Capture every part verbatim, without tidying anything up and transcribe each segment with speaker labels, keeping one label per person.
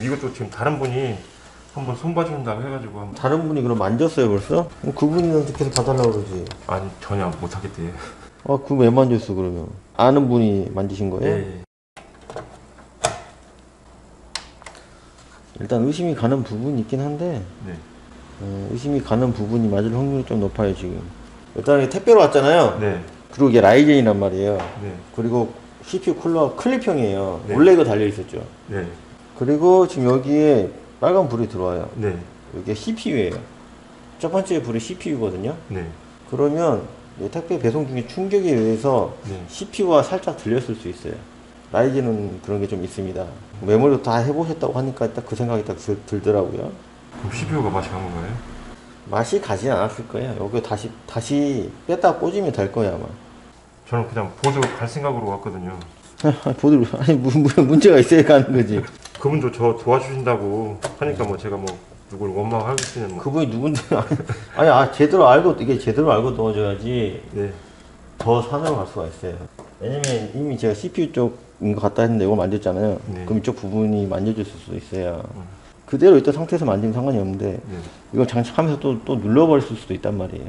Speaker 1: 이것도 지금 다른 분이 한번 손봐준다고 해가지고 한번.
Speaker 2: 다른 분이 그럼 만졌어요 벌써? 그럼 그분한테 계속 봐달라고 그러지.
Speaker 1: 아니 전혀 못하겠대요.
Speaker 2: 아 그럼 왜 만졌어 그러면? 아는 분이 만지신 거예요?
Speaker 1: 예.
Speaker 2: 일단 의심이 가는 부분이 있긴 한데
Speaker 1: 네.
Speaker 2: 어, 의심이 가는 부분이 맞을 확률이 좀 높아요 지금. 일단 이게 택배로 왔잖아요.
Speaker 1: 네.
Speaker 2: 그리고 이게 라이젠이란 말이에요.
Speaker 1: 네.
Speaker 2: 그리고 씨피유 쿨러 클립형이에요.
Speaker 1: 네.
Speaker 2: 원래 이거 달려있었죠.
Speaker 1: 네.
Speaker 2: 그리고 지금 여기에 빨간 불이 들어와요.
Speaker 1: 네.
Speaker 2: 이게 씨피유예요. 첫 번째 불이 씨피유거든요.
Speaker 1: 네.
Speaker 2: 그러면 이 택배 배송 중에 충격에 의해서
Speaker 1: 네.
Speaker 2: 씨피유가 살짝 들렸을 수 있어요. 라이젠은 그런 게 좀 있습니다. 메모리도 다 해보셨다고 하니까 딱 그 생각이 딱 들, 들더라고요.
Speaker 1: 그럼 씨피유가 맛이 간 건가요?
Speaker 2: 맛이 가진 않았을 거예요. 여기 다시 다시 뺐다 꽂으면 될 거예요 아마.
Speaker 1: 저는 그냥 보드 갈 생각으로 왔거든요.
Speaker 2: 보들 아니 문, 문, 문제가 있어야 가는 거지.
Speaker 1: 그분도 저 도와주신다고 하니까 뭐 제가 뭐 누굴 원망하겠으면 뭐.
Speaker 2: 그분이 누군데? 아니 아 제대로 알고 이게 제대로 알고 도와줘야지
Speaker 1: 네.
Speaker 2: 더 산으로 갈 수가 있어요. 왜냐면 이미 제가 씨피유 쪽인 것 같다 했는데 이걸 만졌잖아요.
Speaker 1: 네.
Speaker 2: 그럼 이쪽 부분이 만져졌을 수도 있어요.
Speaker 1: 음.
Speaker 2: 그대로 있던 상태에서 만지면 상관이 없는데
Speaker 1: 네.
Speaker 2: 이걸 장착하면서 또, 또 눌러버릴 수도 있단 말이에요.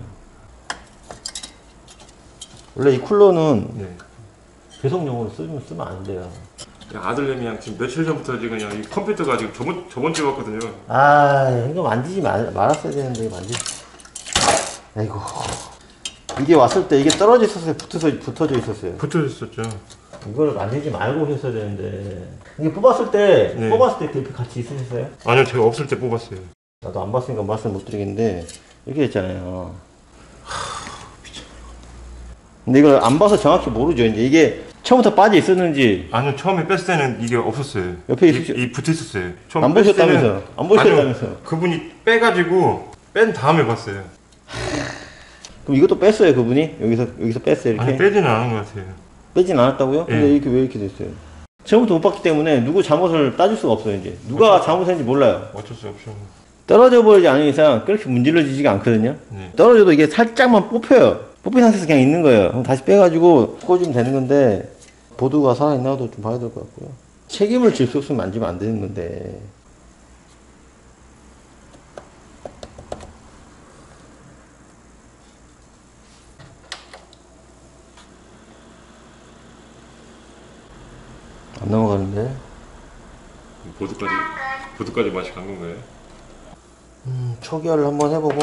Speaker 2: 원래 이 쿨러는
Speaker 1: 네.
Speaker 2: 배송용으로 쓰면, 쓰면 안 돼요.
Speaker 1: 아들내미랑 지금 며칠 전부터 지금 그냥 이 컴퓨터가 지금 저번 저번 주에 왔거든요.
Speaker 2: 아 이거 만지지 말, 말았어야 되는데 만지. 아이고 이게 왔을 때 이게 떨어져 있었어요? 붙어서 붙어져 있었어요?
Speaker 1: 붙어 있었죠.
Speaker 2: 이걸 만지지 말고 했어야 되는데 이게 뽑았을 때
Speaker 1: 네.
Speaker 2: 뽑았을 때 그렇게 같이 있으셨어요?
Speaker 1: 아니요, 제가 없을 때 뽑았어요.
Speaker 2: 나도 안 봤으니까 말씀 못 드리겠는데 이렇게 했잖아요. 근데 이걸 안 봐서 정확히 모르죠. 이제 이게 처음부터 빠져 있었는지
Speaker 1: 아니요, 처음에 뺐을 때는 이게 없었어요.
Speaker 2: 옆에
Speaker 1: 이,
Speaker 2: 있으시-
Speaker 1: 이 붙어 있었어요. 처음
Speaker 2: 안
Speaker 1: 뺐을
Speaker 2: 보셨다면서?
Speaker 1: 때는-
Speaker 2: 안 보셨다면서?
Speaker 1: 아니요, 그분이 빼가지고 뺀 다음에 봤어요.
Speaker 2: 그럼 이것도 뺐어요 그분이? 여기서 여기서 뺐어요 이렇게?
Speaker 1: 아니 빼지는 않은 것 같아요.
Speaker 2: 빼진 않았다고요? 근데
Speaker 1: 예.
Speaker 2: 이렇게 왜 이렇게 됐어요? 처음부터 못 봤기 때문에 누구 잘못을 따질 수가 없어요 이제. 누가 잘못했는지 몰라요.
Speaker 1: 어쩔 수 없죠.
Speaker 2: 떨어져 버리지 않은 이상 그렇게 문질러지지가 않거든요.
Speaker 1: 네.
Speaker 2: 떨어져도 이게 살짝만 뽑혀요. 뽑힌 상태에서 그냥 있는 거예요. 그럼 다시 빼가지고 꽂으면 되는 건데 보드가 살아있나도 좀 봐야 될 것 같고요. 책임을 질 수 없으면 만지면 안 되는 건데. 안 넘어가는데.
Speaker 1: 보드까지 보드까지 맛이 간 건가요?
Speaker 2: 음, 초기화를 한번 해보고.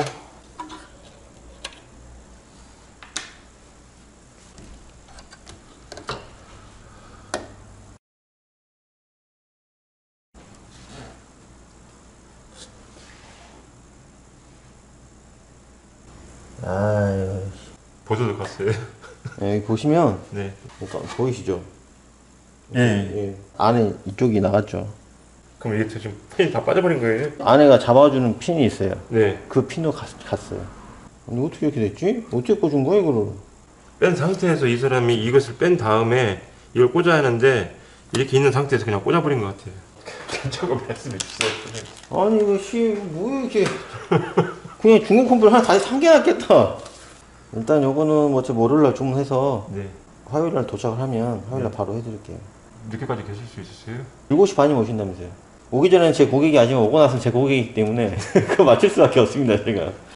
Speaker 2: 아유,
Speaker 1: 보드도 갔어요.
Speaker 2: 여기 보시면
Speaker 1: 네.
Speaker 2: 그러니까 보이시죠?
Speaker 1: 예.
Speaker 2: 예. 안에 이쪽이 나갔죠.
Speaker 1: 그럼 이게 지금 핀이 다 빠져버린 거예요?
Speaker 2: 안에가 잡아주는 핀이 있어요.
Speaker 1: 네.
Speaker 2: 그 핀도 갔, 갔어요. 근데 어떻게 이렇게 됐지? 어떻게 꽂은 거야 이거를?
Speaker 1: 뺀 상태에서 이 사람이 이것을 뺀 다음에 이걸 꽂아야 하는데 이렇게 있는 상태에서 그냥 꽂아버린 것 같아요. 작업을 했으면 좋겠어요.
Speaker 2: 아니 이거 씨, 뭐 이렇게 그냥 중국 컴퓨터 하나 다시 상계놨겠다. 일단 요거는 뭐 저 월요일날 주문해서
Speaker 1: 네.
Speaker 2: 화요일날 도착을 하면 화요일날
Speaker 1: 네.
Speaker 2: 바로 해드릴게요.
Speaker 1: 늦게까지 계실 수 있으세요?
Speaker 2: 일곱 시 반이면 오신다면서요. 오기 전에는 제 고객이 아니면 오고 나서 제 고객이기 때문에 그거 맞출 수밖에 없습니다 제가.